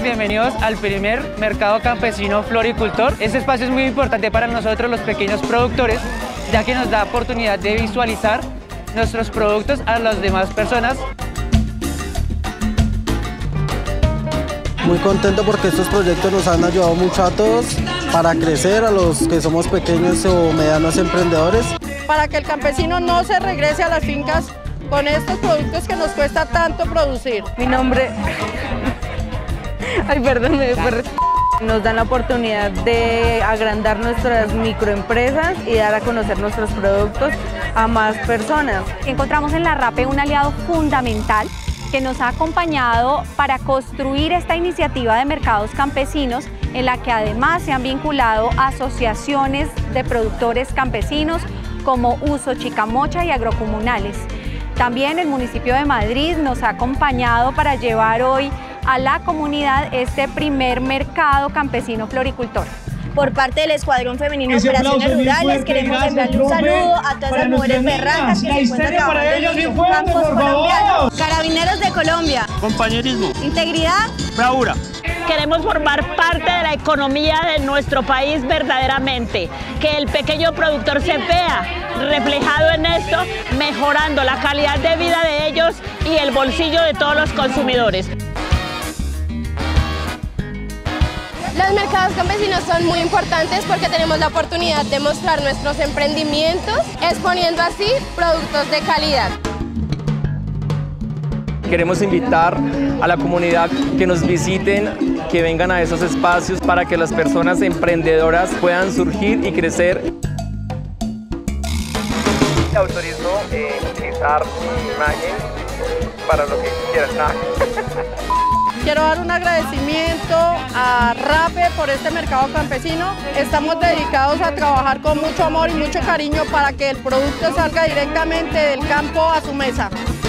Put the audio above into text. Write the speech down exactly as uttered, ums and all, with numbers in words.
bienvenidos al primer mercado campesino floricultor. Este espacio es muy importante para nosotros los pequeños productores, ya que nos da oportunidad de visualizar nuestros productos a las demás personas. Muy contento porque estos proyectos nos han ayudado mucho a todos para crecer, a los que somos pequeños o medianos emprendedores. Para que el campesino no se regrese a las fincas con estos productos que nos cuesta tanto producir. Mi nombre... Ay, perdón, me fue... Nos dan la oportunidad de agrandar nuestras microempresas y dar a conocer nuestros productos a más personas. Encontramos en la RAPE un aliado fundamental que nos ha acompañado para construir esta iniciativa de mercados campesinos, en la que además se han vinculado asociaciones de productores campesinos como Uso Chicamocha y Agrocomunales. También el municipio de Madrid nos ha acompañado para llevar hoy a la comunidad este primer mercado campesino floricultor. Por parte del Escuadrón Femenino de Operaciones Rurales queremos enviarle un saludo a todas las mujeres berracas que se encuentran trabajando en los campos colombianos. Carabineros de Colombia. Compañerismo. Integridad. Bravura. Queremos formar parte de la economía de nuestro país verdaderamente, que el pequeño productor se vea reflejado en esto, mejorando la calidad de vida de ellos y el bolsillo de todos los consumidores. Los mercados campesinos son muy importantes porque tenemos la oportunidad de mostrar nuestros emprendimientos, exponiendo así productos de calidad. Queremos invitar a la comunidad que nos visiten, que vengan a esos espacios para que las personas emprendedoras puedan surgir y crecer. Autorizo eh, utilizar mi imagen para lo que quieran. Quiero dar un agradecimiento a RAPE por este mercado campesino. Estamos dedicados a trabajar con mucho amor y mucho cariño para que el producto salga directamente del campo a su mesa.